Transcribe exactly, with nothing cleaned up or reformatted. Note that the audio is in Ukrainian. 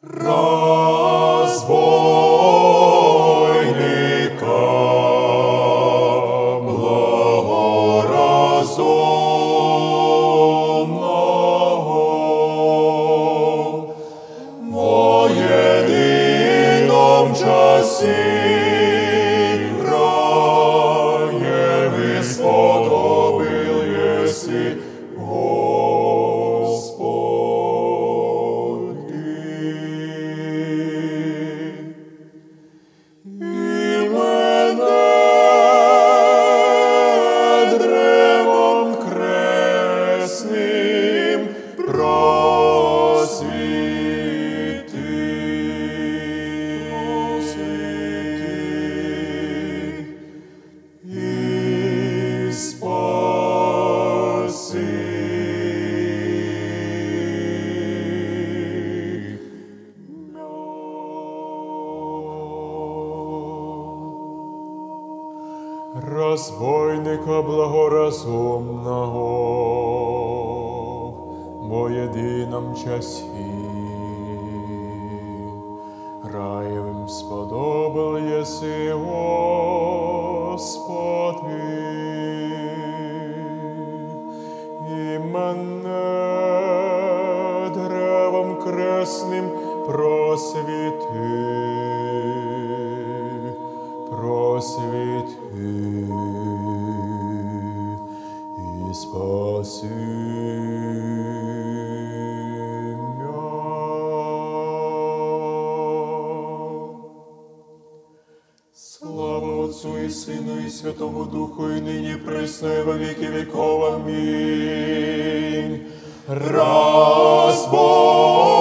Разбойника благоразумного во едином часе раеве сподобил еси, разбойника благоразумного во едином часі раєвим сподобил єси, Господи, і мене древом кресним просвіти, просвіти і спаси м'я. Слава Отцу і Сину і Святому Духу, і нині присно і во віки віков. Амінь. Разбой